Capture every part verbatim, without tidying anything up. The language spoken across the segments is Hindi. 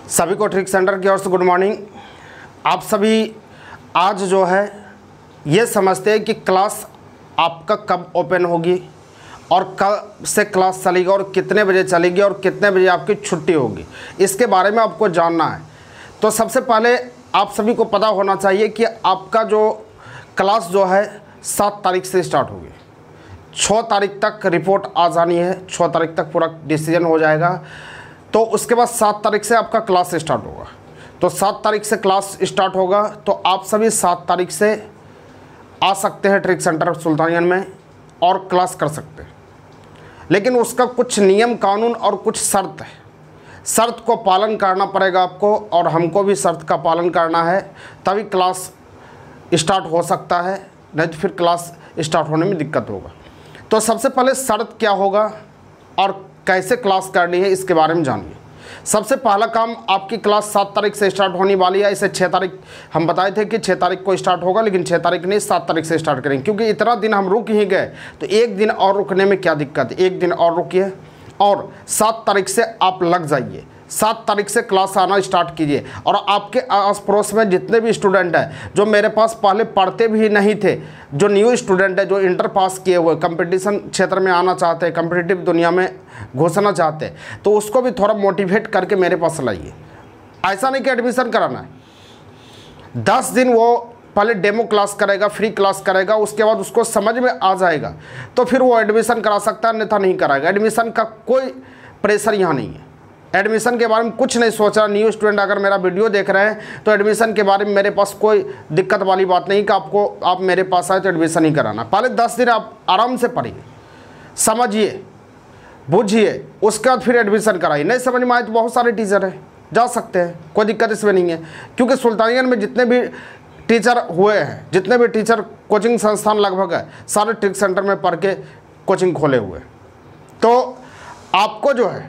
सभी को ट्रिक सेंटर की ओर से गुड मॉर्निंग। आप सभी आज जो है ये समझते हैं कि क्लास आपका कब ओपन होगी और कब से क्लास चलेगी और कितने बजे चलेगी और कितने बजे आपकी छुट्टी होगी, इसके बारे में आपको जानना है। तो सबसे पहले आप सभी को पता होना चाहिए कि आपका जो क्लास जो है सात तारीख से स्टार्ट होगी। छः तारीख तक रिपोर्ट आ जानी है, छः तारीख तक पूरा डिसीजन हो जाएगा। तो उसके बाद सात तारीख से आपका क्लास स्टार्ट होगा। तो सात तारीख से क्लास स्टार्ट होगा तो आप सभी सात तारीख से आ सकते हैं ट्रिक सेंटर सुल्तानियन में और क्लास कर सकते हैं। लेकिन उसका कुछ नियम कानून और कुछ शर्त है, शर्त को पालन करना पड़ेगा आपको और हमको भी शर्त का पालन करना है, तभी क्लास स्टार्ट हो सकता है, नहीं तो फिर क्लास स्टार्ट होने में दिक्कत होगा। तो सबसे पहले शर्त क्या होगा और कैसे क्लास करनी है इसके बारे में जानिए। सबसे पहला काम, आपकी क्लास सात तारीख से स्टार्ट होने वाली है। इसे छः तारीख हम बताए थे कि छः तारीख को स्टार्ट होगा, लेकिन छः तारीख नहीं सात तारीख से स्टार्ट करेंगे, क्योंकि इतना दिन हम रुक ही गए तो एक दिन और रुकने में क्या दिक्कत है। एक दिन और रुकिए और सात तारीख से आप लग जाइए। सात तारीख से क्लास आना स्टार्ट कीजिए। और आपके आस पड़ोस में जितने भी स्टूडेंट हैं जो मेरे पास पहले पढ़ते भी नहीं थे, जो न्यू स्टूडेंट है, जो इंटर पास किए हुए कंपटीशन क्षेत्र में आना चाहते हैं, कम्पिटिटिव दुनिया में घुसना चाहते हैं, तो उसको भी थोड़ा मोटिवेट करके मेरे पास लाइए। ऐसा नहीं कि एडमिशन कराना है। दस दिन वो पहले डेमो क्लास करेगा, फ्री क्लास करेगा, उसके बाद उसको समझ में आ जाएगा तो फिर वो एडमिशन करा सकता है, अन्यथा नहीं कराएगा। एडमिशन का कोई प्रेशर यहाँ नहीं है। एडमिशन के बारे में कुछ नहीं सोच रहा न्यू स्टूडेंट अगर मेरा वीडियो देख रहे हैं तो एडमिशन के बारे में मेरे पास कोई दिक्कत वाली बात नहीं कि आपको आप मेरे पास आए तो एडमिशन ही कराना। पहले दस दिन आप आराम से पढ़िए, समझिए, बुझिए, उसके बाद फिर एडमिशन कराइए। नहीं समझ में आए तो बहुत सारे टीचर हैं, जा सकते हैं, कोई दिक्कत इसमें नहीं है। क्योंकि सुल्तानियन में जितने भी टीचर हुए हैं, जितने भी टीचर कोचिंग संस्थान लगभग है, सारे ट्रिक सेंटर में पढ़ के कोचिंग खोले हुए। तो आपको जो है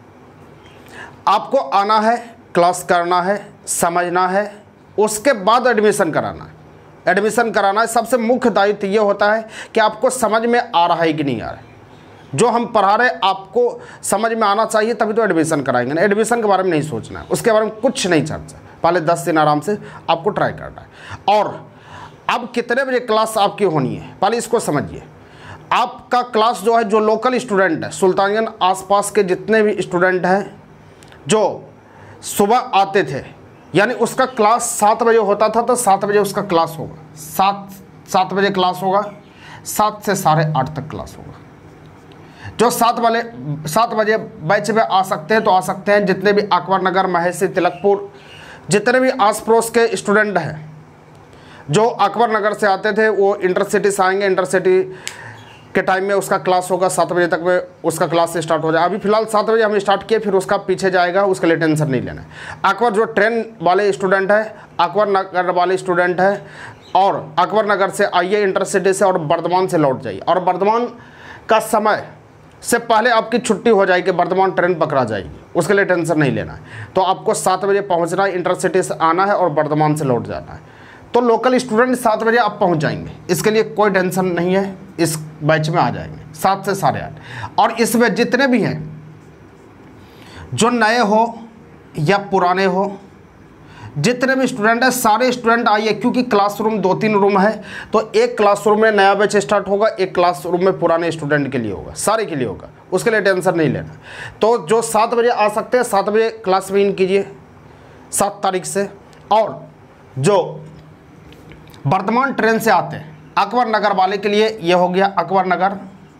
आपको आना है, क्लास करना है, समझना है, उसके बाद एडमिशन कराना है। एडमिशन कराना है, सबसे मुख्य दायित्व ये होता है कि आपको समझ में आ रहा है कि नहीं आ रहा है। जो हम पढ़ा रहे आपको समझ में आना चाहिए, तभी तो एडमिशन कराएंगे ना। एडमिशन के बारे में नहीं सोचना है, उसके बारे में कुछ नहीं चर्चा। पहले दस दिन आराम से आपको ट्राई करना है। और अब कितने बजे क्लास आपकी होनी है पहले इसको समझिए। आपका क्लास जो है, जो लोकल स्टूडेंट है, सुल्तानियन आसपास के जितने भी स्टूडेंट हैं जो सुबह आते थे, यानी उसका क्लास सात बजे होता था तो सात बजे उसका क्लास होगा। सात सात बजे क्लास होगा, सात से साढ़े आठ तक क्लास होगा। जो सात वाले सात बजे बैच में आ सकते हैं तो आ सकते हैं। जितने भी अकबर नगर, महेशी, तिलकपुर, जितने भी आस पड़ोस के स्टूडेंट हैं जो अकबर नगर से आते थे वो इंटरसिटी से आएंगे। इंटरसिटी के टाइम में उसका क्लास होगा, सात बजे तक में उसका क्लास स्टार्ट हो जाए। अभी फिलहाल सात बजे हम स्टार्ट किए, फिर उसका पीछे जाएगा, उसके लिए टेंशन नहीं लेना है। अकबर जो ट्रेन वाले स्टूडेंट है, अकबर नगर वाले स्टूडेंट है, और अकबर नगर से आइए इंटरसिटी से और बर्धमान से लौट जाइए। और बर्धमान का समय से पहले आपकी छुट्टी हो जाएगी, बर्धमान ट्रेन पकड़ा जाएगी, उसके लिए टेंशन नहीं लेना है। तो आपको सात बजे पहुँचना है, इंटरसिटी से आना है और बर्धमान से लौट जाना है। तो लोकल स्टूडेंट सात बजे आप पहुंच जाएंगे, इसके लिए कोई टेंशन नहीं है, इस बैच में आ जाएंगे सात से साढ़े आठ। और इसमें जितने भी हैं जो नए हो या पुराने हो, जितने भी स्टूडेंट हैं सारे स्टूडेंट आइए। क्योंकि क्लासरूम दो तीन रूम है, तो एक क्लासरूम में नया बैच स्टार्ट होगा, एक क्लासरूम में पुराने स्टूडेंट के लिए होगा, सारे के लिए होगा, उसके लिए टेंशन नहीं लेना। तो जो सात बजे आ सकते हैं सात बजे क्लास में इन कीजिए सात तारीख से। और जो वर्धमान ट्रेन से आते हैं अकबर नगर वाले के लिए ये हो गया अकबर नगर,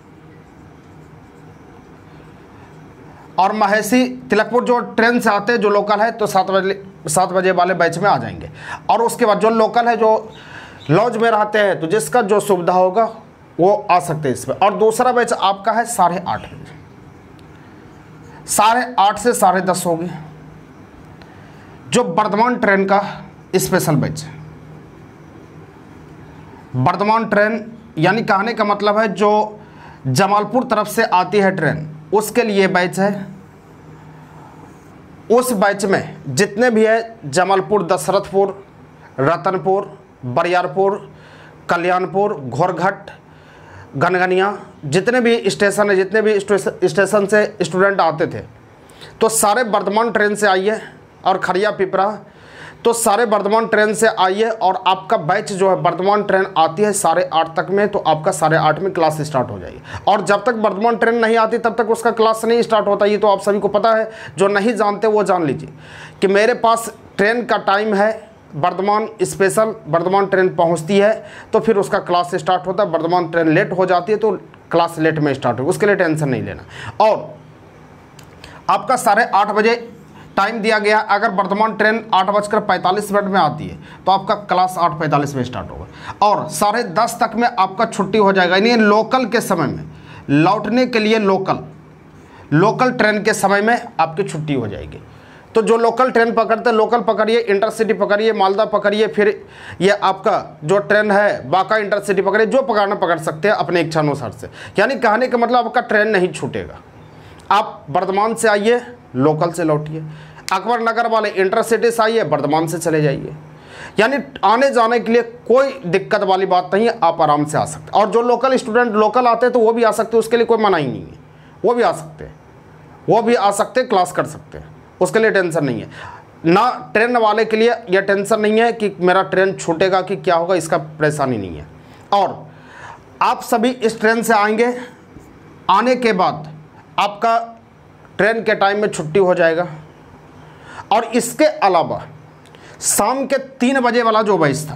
और महेशी, तिलकपुर जो ट्रेन से आते हैं जो लोकल है तो सात बजे सात बजे वाले बैच में आ जाएंगे। और उसके बाद जो लोकल है जो लॉज में रहते हैं तो जिसका जो सुविधा होगा वो आ सकते हैं इसमें। और दूसरा बैच आपका है साढ़े आठ बजे, साढ़े आठ से साढ़े दस होगी, जो वर्धमान ट्रेन का स्पेशल बैच है। वर्धमान ट्रेन यानी कहने का मतलब है जो जमालपुर तरफ से आती है ट्रेन, उसके लिए बैच है। उस बैच में जितने भी है जमालपुर, दशरथपुर, रतनपुर, बरियारपुर, कल्याणपुर, घोरघट, गनगनिया, जितने भी स्टेशन है, जितने भी स्टेशन से स्टूडेंट आते थे तो सारे वर्धमान ट्रेन से आइए और खरिया पिपरा, तो सारे वर्धमान ट्रेन से आइए और आपका बैच जो है वर्धमान ट्रेन आती है साढ़े आठ तक में, तो आपका साढ़े आठ में क्लास स्टार्ट हो जाएगी। और जब तक वर्धमान ट्रेन नहीं आती तब तक उसका क्लास नहीं स्टार्ट होता। ये तो आप सभी को पता है, जो नहीं जानते वो जान लीजिए कि मेरे पास ट्रेन का टाइम है वर्धमान स्पेशल, वर्धमान ट्रेन पहुंचती है तो फिर उसका क्लास स्टार्ट होता है। वर्धमान ट्रेन लेट हो जाती है तो क्लास लेट में स्टार्ट हो, उसके लिए टेंशन नहीं लेना। और आपका साढ़े आठ बजे टाइम दिया गया, अगर वर्धमान ट्रेन आठ बजकर पैंतालीस मिनट में आती है तो आपका क्लास आठ पैंतालीस में स्टार्ट होगा और साढ़े दस तक में आपका छुट्टी हो जाएगा। यानी लोकल के समय में लौटने के लिए लोकल लोकल ट्रेन के समय में आपकी छुट्टी हो जाएगी। तो जो लोकल ट्रेन पकड़ते लोकल पकड़िए, इंटरसिटी पकड़िए, मालदा पकड़िए, फिर ये आपका जो ट्रेन है बाका इंटरसिटी पकड़िए, जो पकड़ना पकड़ सकते हैं अपने इच्छानुसार से। यानी कहने का मतलब आपका ट्रेन नहीं छूटेगा। आप वर्धमान से आइए, लोकल से लौटिए, अकबर नगर वाले इंटरसिटी से आइए, वर्धमान से चले जाइए। यानी आने जाने के लिए कोई दिक्कत वाली बात नहीं है, आप आराम से आ सकते हैं। और जो लोकल स्टूडेंट लोकल आते हैं तो वो भी आ सकते हैं, उसके लिए कोई मनाही नहीं है, वो भी आ सकते हैं, वो भी आ सकते हैं, क्लास कर सकते हैं, उसके लिए टेंशन नहीं है ना। ट्रेन वाले के लिए यह टेंशन नहीं है कि मेरा ट्रेन छूटेगा कि क्या होगा, इसका परेशानी नहीं है। और आप सभी इस ट्रेन से आएंगे, आने के बाद आपका ट्रेन के टाइम में छुट्टी हो जाएगा। और इसके अलावा शाम के तीन बजे वाला जो बैच था,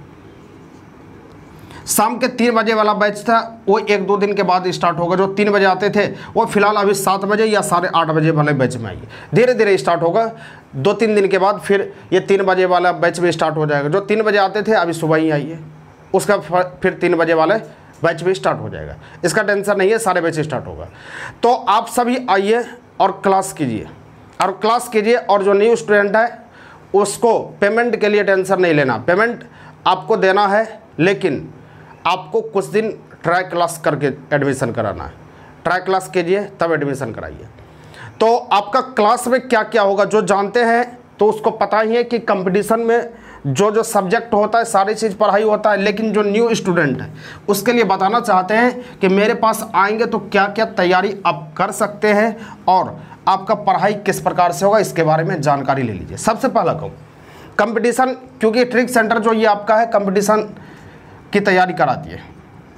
शाम के तीन बजे वाला बैच था, वो एक दो दिन के बाद स्टार्ट होगा। जो तीन बजे आते थे वो फिलहाल अभी सात बजे या साढ़े आठ बजे वाले बैच में आइए, धीरे धीरे स्टार्ट होगा। दो तीन दिन के बाद फिर ये तीन बजे वाला बैच भी स्टार्ट हो जाएगा। जो तीन बजे आते थे अभी सुबह ही आइए, उसका फिर तीन बजे वाले बैच भी स्टार्ट हो जाएगा। इसका टेंशन नहीं है, सारे बैच स्टार्ट होगा। तो आप सभी आइए और क्लास कीजिए और क्लास कीजिए। और जो न्यू स्टूडेंट है उसको पेमेंट के लिए टेंशन नहीं लेना, पेमेंट आपको देना है, लेकिन आपको कुछ दिन ट्राई क्लास करके एडमिशन कराना है। ट्राई क्लास कीजिए तब एडमिशन कराइए। तो आपका क्लास में क्या क्या होगा जो जानते हैं तो उसको पता ही है कि कंपटीशन में जो जो सब्जेक्ट होता है सारी चीज़ पढ़ाई होता है। लेकिन जो न्यू स्टूडेंट है उसके लिए बताना चाहते हैं कि मेरे पास आएंगे तो क्या क्या तैयारी आप कर सकते हैं और आपका पढ़ाई किस प्रकार से होगा, इसके बारे में जानकारी ले लीजिए। सबसे पहला कहूँ कंपटीशन, क्योंकि ट्रिक सेंटर जो ये आपका है कंपटीशन की तैयारी कराती है।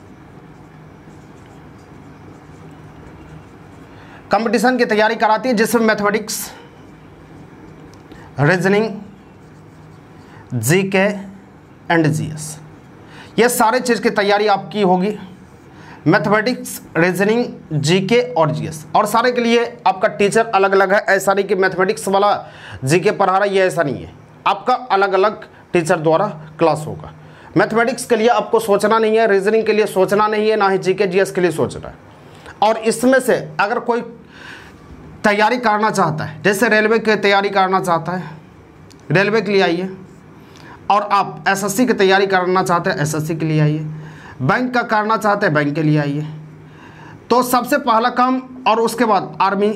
कंपटीशन की तैयारी कराती है जिसमें mathematics, reasoning, GK and GS, ये सारे चीज़ की तैयारी आपकी होगी। मैथमेटिक्स, रीजनिंग, जीके और जीएस, और सारे के लिए आपका टीचर अलग अलग है। ऐसा नहीं कि मैथमेटिक्स वाला जीके पढ़ा रहा है, ये ऐसा नहीं है, आपका अलग अलग टीचर द्वारा क्लास होगा। मैथमेटिक्स के लिए आपको सोचना नहीं है, रीजनिंग के लिए सोचना नहीं है, ना ही जीके जीएस के लिए सोचना है। और इसमें से अगर कोई तैयारी करना चाहता है, जैसे रेलवे की तैयारी करना चाहता है, रेलवे के लिए आइए। और आप एसएससी की तैयारी करना चाहते हैं, एसएससी के लिए आइए। बैंक का करना चाहते हैं, बैंक के लिए आइए। तो सबसे पहला काम, और उसके बाद आर्मी,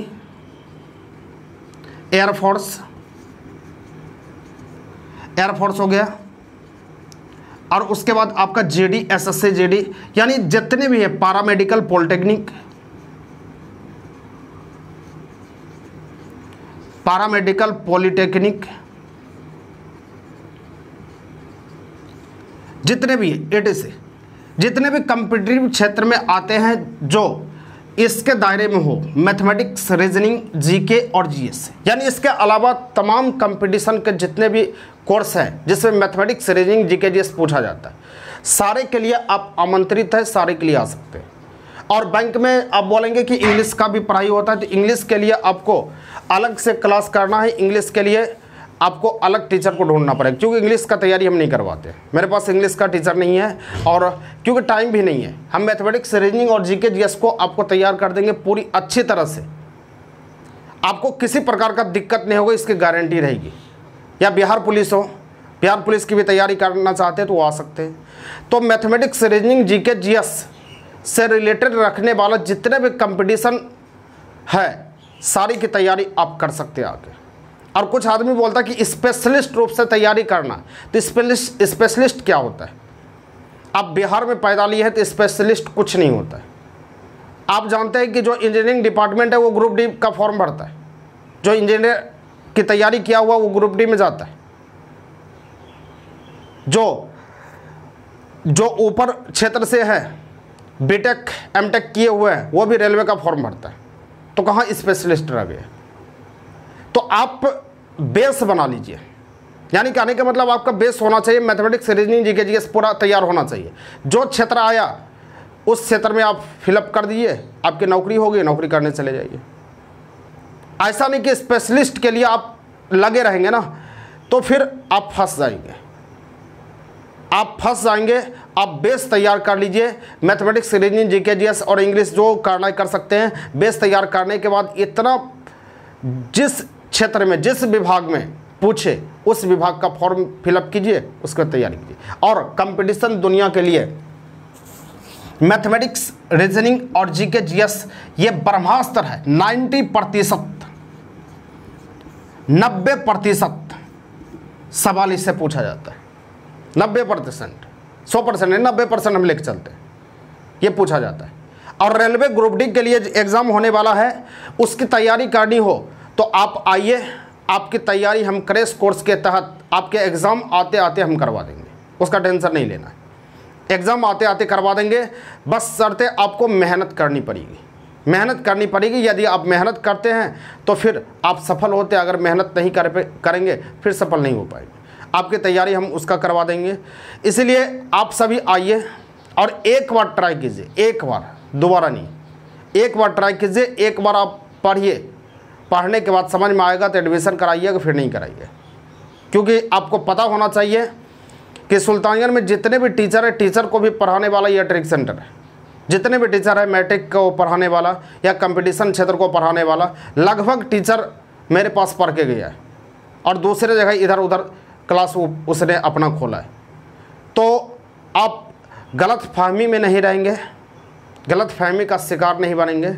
एयरफोर्स, एयरफोर्स हो गया। और उसके बाद आपका जीडी, एसएससी, जीडी, यानी जितने भी है, पैरामेडिकल, पॉलिटेक्निक, पैरामेडिकल, पॉलिटेक्निक, जितने भी है एटी से जितने भी कॉम्पिटिटिव क्षेत्र में आते हैं जो इसके दायरे में हो, मैथमेटिक्स, रीजनिंग, जीके और जीएस, यानी इसके अलावा तमाम कंपटीशन के जितने भी कोर्स हैं जिसमें मैथमेटिक्स, रीजनिंग, जीके, जीएस पूछा जाता है, सारे के लिए आप आमंत्रित हैं, सारे के लिए आ सकते हैं। और बैंक में आप बोलेंगे कि इंग्लिश का भी पढ़ाई होता है, तो इंग्लिश के लिए आपको अलग से क्लास करना है। इंग्लिश के लिए आपको अलग टीचर को ढूंढना पड़ेगा, क्योंकि इंग्लिश का तैयारी हम नहीं करवाते, मेरे पास इंग्लिश का टीचर नहीं है और क्योंकि टाइम भी नहीं है। हम मैथमेटिक्स, रीजनिंग और जीके जीएस को आपको तैयार कर देंगे पूरी अच्छी तरह से, आपको किसी प्रकार का दिक्कत नहीं होगा, इसकी गारंटी रहेगी। या बिहार पुलिस हो, बिहार पुलिस की भी तैयारी करना चाहते हैं तो वो आ सकते हैं। तो मैथमेटिक्स, रीजनिंग, जीके जीएस से रिलेटेड रखने वाला जितने भी कंपटीशन है सारी की तैयारी आप कर सकते हैं आगे। और कुछ आदमी बोलता है कि स्पेशलिस्ट रूप से तैयारी करना, तो स्पेशलिस्ट स्पेशलिस्ट क्या होता है? आप बिहार में पैदा लिए हैं तो स्पेशलिस्ट कुछ नहीं होता है। आप जानते हैं कि जो इंजीनियरिंग डिपार्टमेंट है वो ग्रुप डी का फॉर्म भरता है, जो इंजीनियर की तैयारी किया हुआ वो ग्रुप डी में जाता है। जो जो ऊपर क्षेत्र से है, बीटेक एमटेक किए हुए हैं, वो भी रेलवे का फॉर्म भरता है। तो कहाँ स्पेशलिस्ट रह गए। तो आप बेस बना लीजिए, यानी कहने का मतलब आपका बेस होना चाहिए मैथमेटिक्स, रीजनिंग, जीके, जीएस पूरा तैयार होना चाहिए। जो क्षेत्र आया उस क्षेत्र में आप फिलअप कर दीजिए, आपकी नौकरी होगी, नौकरी करने चले जाइए। ऐसा नहीं कि स्पेशलिस्ट के लिए आप लगे रहेंगे ना, तो फिर आप फंस जाएंगे, आप फंस जाएंगे। आप बेस तैयार कर लीजिए, मैथमेटिक्स, रीजनिंग, जीके, जीएस और इंग्लिश जो करना कर सकते हैं। बेस तैयार करने के बाद इतना जिस क्षेत्र में, जिस विभाग में पूछे उस विभाग का फॉर्म फिलअप कीजिए, उसकी तैयारी कीजिए। और कंपटीशन दुनिया के लिए मैथमेटिक्स, रीजनिंग और जीके, जीएस ये ब्रह्मास्त्र है। नब्बे प्रतिशत नब्बे प्रतिशत सवाल इससे पूछा जाता है। नब्बे परसेंट, सौ परसेंट नहीं, नब्बे परसेंट हम लेके चलते हैं, ये पूछा जाता है। और रेलवे ग्रुप डी के लिए एग्ज़ाम होने वाला है, उसकी तैयारी करनी हो तो आप आइए, आपकी तैयारी हम क्रैश कोर्स के तहत आपके एग्ज़ाम आते आते हम करवा देंगे, उसका टेंशन नहीं लेना है। एग्ज़ाम आते आते करवा देंगे, बस शर्तें आपको मेहनत करनी पड़ेगी, मेहनत करनी पड़ेगी। यदि आप मेहनत करते हैं तो फिर आप सफल होते, अगर मेहनत नहीं कर करेंगे फिर सफल नहीं हो पाएंगे। आपकी तैयारी हम उसका करवा देंगे। इसलिए आप सभी आइए और एक बार ट्राई कीजिए, एक बार, दोबारा नहीं, एक बार ट्राई कीजिए। एक बार आप पढ़िए, पढ़ने के बाद समझ में आएगा तो एडमिशन कराइएगा, फिर नहीं कराइए। क्योंकि आपको पता होना चाहिए कि सुल्तानगंज में जितने भी टीचर है, टीचर को भी पढ़ाने वाला यह ट्रिक सेंटर है। जितने भी टीचर है, मैट्रिक को पढ़ाने वाला या कंपटीशन क्षेत्र को पढ़ाने वाला, लगभग टीचर मेरे पास पढ़ के गया है और दूसरे जगह इधर उधर क्लास उसने अपना खोला है। तो आप गलत फहमी में नहीं रहेंगे, गलत फहमी का शिकार नहीं बनेंगे।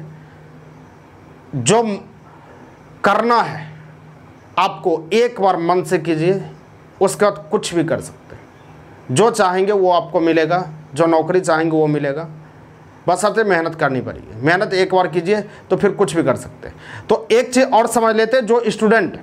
जो करना है आपको एक बार मन से कीजिए, उसके बाद कुछ भी कर सकते हैं। जो चाहेंगे वो आपको मिलेगा, जो नौकरी चाहेंगे वो मिलेगा, बस आपसे मेहनत करनी पड़ेगी। मेहनत एक बार कीजिए तो फिर कुछ भी कर सकते हैं। तो एक चीज़ और समझ लेते हैं, जो स्टूडेंट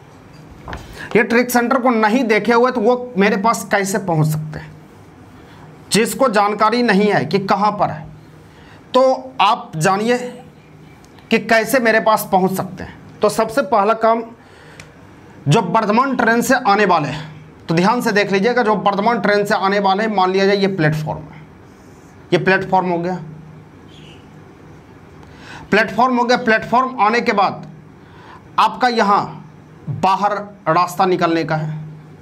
ये ट्रिक सेंटर को नहीं देखे हुए तो वो मेरे पास कैसे पहुंच सकते हैं। जिसको जानकारी नहीं है कि कहां पर है, तो आप जानिए कि कैसे मेरे पास पहुंच सकते हैं। तो सबसे पहला काम, जो वर्धमान ट्रेन से आने वाले हैं, तो ध्यान से देख लीजिएगा, जो वर्धमान ट्रेन से आने वाले हैं, मान लिया जाए ये प्लेटफॉर्म है, ये प्लेटफॉर्म हो गया, प्लेटफॉर्म हो गया। प्लेटफॉर्म आने के बाद आपका यहां बाहर रास्ता निकलने का है,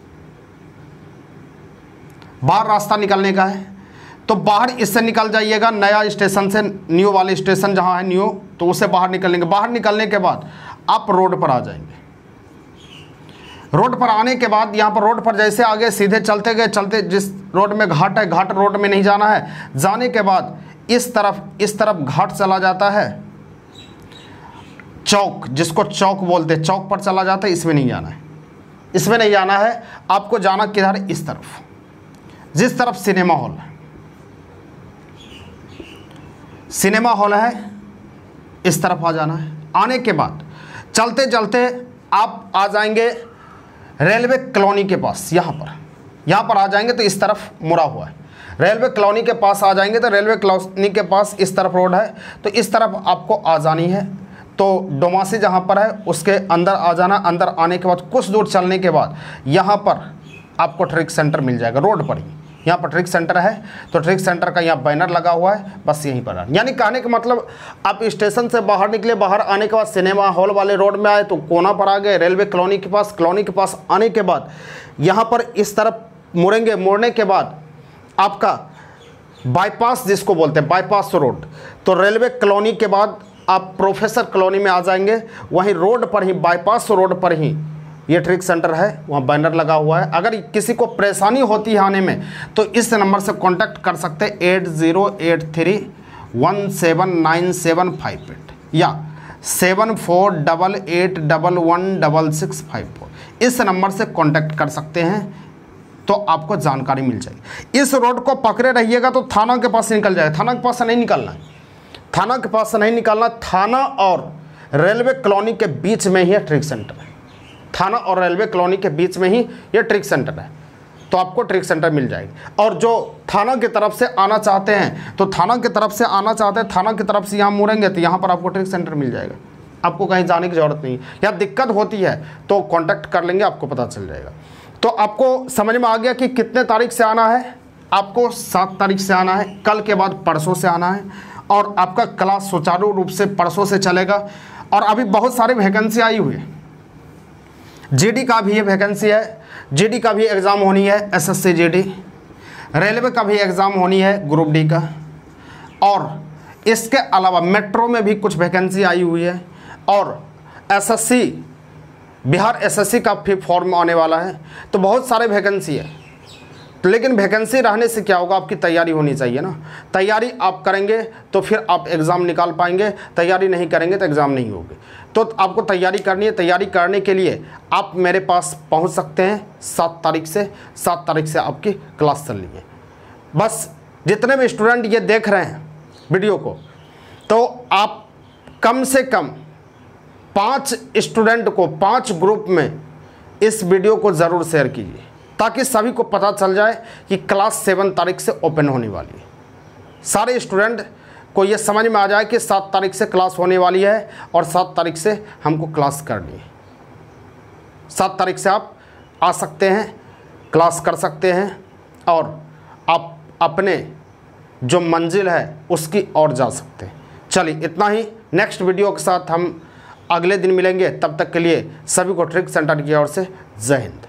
बाहर रास्ता निकलने का है। तो बाहर इससे निकल जाइएगा, नया स्टेशन से, न्यू वाले स्टेशन जहां है न्यू, तो उससे बाहर निकलेंगे। बाहर निकलने के बाद आप रोड पर आ जाएंगे। रोड पर आने के बाद यहाँ पर रोड पर जैसे आगे सीधे चलते गए, चलते जिस रोड में घाट है, घाट रोड में नहीं जाना है। जाने के बाद इस तरफ इस तरफ घाट चला जाता है, चौक, जिसको चौक बोलते हैं, चौक पर चला जाता है। इसमें नहीं जाना है, इसमें नहीं जाना है। आपको जाना किधर? इस तरफ, जिस तरफ सिनेमा हॉल है, सिनेमा हॉल है, इस तरफ आ जाना है। आने के बाद चलते चलते आप आ जाएंगे रेलवे कॉलोनी के पास। यहाँ पर यहाँ पर आ जाएंगे तो इस तरफ मुड़ा हुआ है, रेलवे कॉलोनी के पास आ जाएंगे तो रेलवे कॉलोनी के पास इस तरफ रोड है, तो इस तरफ आपको आ जानी है। तो डोमासी जहाँ पर है उसके अंदर आ जाना। अंदर आने के बाद कुछ दूर चलने के बाद यहाँ पर आपको ट्रिक सेंटर मिल जाएगा, रोड पर ही। यहाँ पर ट्रिक सेंटर है, तो ट्रिक सेंटर का यहाँ बैनर लगा हुआ है, बस यहीं पर है। यानी कहने का मतलब, आप स्टेशन से बाहर निकले, बाहर आने के बाद सिनेमा हॉल वाले रोड में आए तो कोना पर आ गए, रेलवे कॉलोनी के पास। कॉलोनी के पास आने के बाद यहाँ पर इस तरफ मुड़ेंगे। मुड़ने के बाद आपका बाईपास, जिसको बोलते हैं बाईपास रोड, तो रेलवे कॉलोनी के बाद आप प्रोफेसर कॉलोनी में आ जाएंगे। वहीं रोड पर ही, बाईपास रोड पर ही ये ट्रिक सेंटर है, वहाँ बैनर लगा हुआ है। अगर किसी को परेशानी होती है आने में तो इस नंबर से कांटेक्ट कर सकते हैं, eight zero eight three one seven nine seven five eight या seven four double eight double one double six five four. इस नंबर से कांटेक्ट कर सकते हैं, तो आपको जानकारी मिल जाएगी। इस रोड को पकड़े रहिएगा तो थाना के पास निकल जाएगा। थाना के पास से नहीं निकलना है, थाना के पास से नहीं निकलना। थाना और रेलवे कॉलोनी के बीच में ही है ट्रिक सेंटर है। थाना और रेलवे कॉलोनी के बीच में ही ये ट्रिक सेंटर है, तो आपको ट्रिक सेंटर मिल जाएगी। और जो थाना की तरफ से आना चाहते हैं तो थाना की तरफ से आना चाहते हैं थाना की तरफ से यहाँ मुड़ेंगे तो यहाँ पर आपको ट्रिक सेंटर मिल जाएगा, आपको कहीं जाने की ज़रूरत नहीं। या दिक्कत होती है तो कांटेक्ट कर लेंगे, आपको पता चल जाएगा। तो आपको समझ में आ गया कि कितने तारीख से आना है। आपको सात तारीख से आना है, कल के बाद परसों से आना है, और आपका क्लास सुचारू रूप से परसों से चलेगा। और अभी बहुत सारी वैकेंसी आई हुई है, जीडी का भी ये वैकेंसी है, जीडी का भी एग्ज़ाम होनी है, एसएससी जीडी, रेलवे का भी एग्ज़ाम होनी है ग्रुप डी का, और इसके अलावा मेट्रो में भी कुछ वैकेंसी आई हुई है, और एसएससी बिहार एसएससी का भी फॉर्म आने वाला है। तो बहुत सारे वैकेंसी है, लेकिन वैकेंसी रहने से क्या होगा, आपकी तैयारी होनी चाहिए ना। तैयारी आप करेंगे तो फिर आप एग्ज़ाम निकाल पाएंगे, तैयारी नहीं करेंगे तो एग्ज़ाम नहीं होगी। तो आपको तैयारी करनी है। तैयारी करने के लिए आप मेरे पास पहुंच सकते हैं सात तारीख से। सात तारीख से आपकी क्लास चल रही है। बस जितने भी स्टूडेंट ये देख रहे हैं वीडियो को, तो आप कम से कम पाँच स्टूडेंट को पाँच ग्रुप में इस वीडियो को ज़रूर शेयर कीजिए, ताकि सभी को पता चल जाए कि क्लास सेवन तारीख से ओपन होने वाली है। सारे स्टूडेंट को ये समझ में आ जाए कि सात तारीख से क्लास होने वाली है और सात तारीख से हमको क्लास करनी है। सात तारीख से आप आ सकते हैं, क्लास कर सकते हैं, और आप अपने जो मंजिल है उसकी ओर जा सकते हैं। चलिए इतना ही। नेक्स्ट वीडियो के साथ हम अगले दिन मिलेंगे। तब तक के लिए सभी को ट्रिक सेंटर की ओर से जय हिंद।